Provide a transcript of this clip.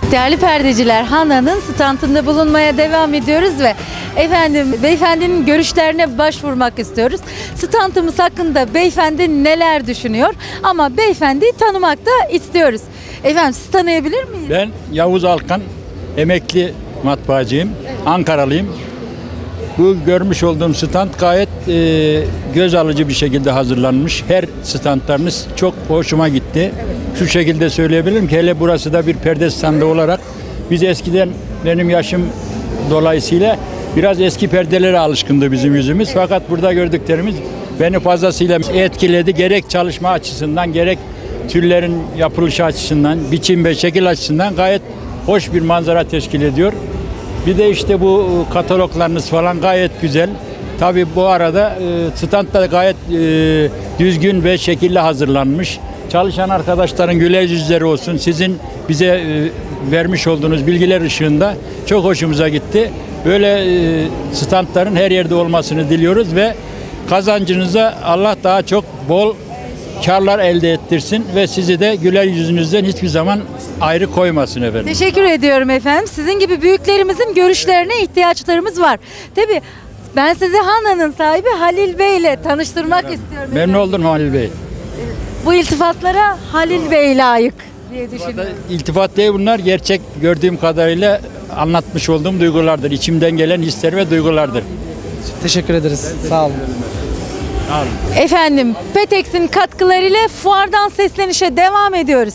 Değerli perdeciler, Hana'nın standında bulunmaya devam ediyoruz ve efendim beyefendinin görüşlerine başvurmak istiyoruz. Standımız hakkında beyefendi neler düşünüyor ama beyefendiyi tanımak da istiyoruz. Efendim sizi tanıyabilir miyiz? Ben Yavuz Alkan, emekli matbaacıyım, Ankaralıyım. Bu görmüş olduğum stand gayet göz alıcı bir şekilde hazırlanmış. Her standlarınız çok hoşuma gitti. Şu şekilde söyleyebilirim ki hele burası da bir perde standı olarak biz eskiden benim yaşım dolayısıyla biraz eski perdelere alışkındı bizim yüzümüz. Fakat burada gördüklerimiz beni fazlasıyla etkiledi. Gerek çalışma açısından gerek türlerin yapılışı açısından, biçim ve şekil açısından gayet hoş bir manzara teşkil ediyor. Bir de işte bu kataloglarınız falan gayet güzel. Tabii bu arada stand da gayet düzgün ve şekilli hazırlanmış. Çalışan arkadaşların güler yüzleri olsun. Sizin bize vermiş olduğunuz bilgiler ışığında çok hoşumuza gitti. Böyle standların her yerde olmasını diliyoruz ve kazancınıza Allah daha çok bol karlar elde ettirsin ve sizi de güler yüzünüzden hiçbir zaman ayrı koymasın efendim. Teşekkür ediyorum efendim. Sizin gibi büyüklerimizin görüşlerine ihtiyaçlarımız var. Tabii ben sizi Hana'nın sahibi Halil Bey ile tanıştırmak istiyorum. Memnun oldum Halil Bey. Bu iltifatlara Halil Bey layık diye düşünüyorum. İltifat değil bunlar, gerçek gördüğüm kadarıyla anlatmış olduğum duygulardır. İçimden gelen hisler ve duygulardır. Teşekkür ederiz. Sağ olun. Sağ olun. Efendim Petex'in katkılarıyla fuardan seslenişe devam ediyoruz.